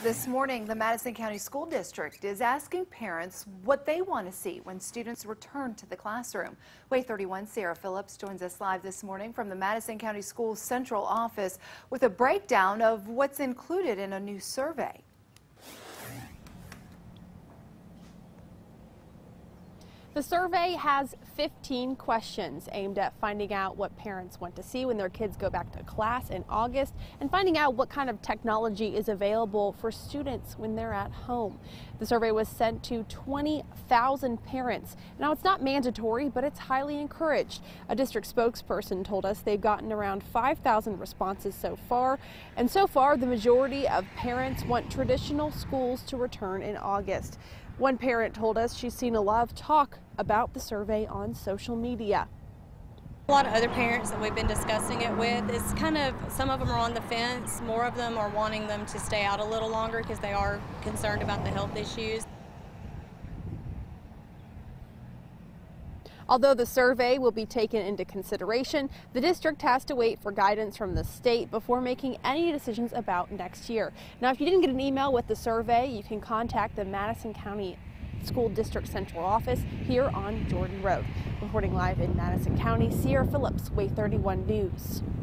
This morning, the Madison County School District is asking parents what they want to see when students return to the classroom. WAAY 31's Sarah Phillips joins us live this morning from the Madison County Schools Central Office with a breakdown of what's included in a new survey. The survey has 15 questions aimed at finding out what parents want to see when their kids go back to class in August and finding out what kind of technology is available for students when they're at home. The survey was sent to 20,000 parents. Now, it's not mandatory, but it's highly encouraged. A district spokesperson told us they've gotten around 5,000 responses so far, and so far the majority of parents want traditional schools to return in August. One parent told us she's seen a lot of talk about the survey on social media. A lot of other parents that we've been discussing it with, it's kind of, some of them are on the fence, more of them are wanting them to stay out a little longer because they are concerned about the health issues. Although the survey will be taken into consideration, the district has to wait for guidance from the state before making any decisions about next year. Now, if you didn't get an email with the survey, you can contact the Madison County School District Central Office here on Jordan Road. Reporting live in Madison County, Sarah Phillips, WAAY 31 News.